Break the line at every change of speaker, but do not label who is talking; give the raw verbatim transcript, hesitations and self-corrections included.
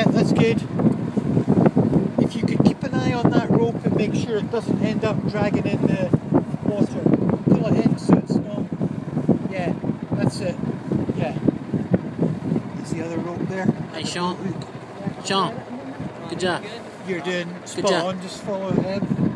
Yeah, that's good. If you could keep an eye on that rope and make sure it doesn't end up dragging in the water. Pull it in so it's not... Yeah, that's it. Yeah. There's the other rope there.
Hey Sean. Sean, good job.
You're doing spot
job.
on, just follow him.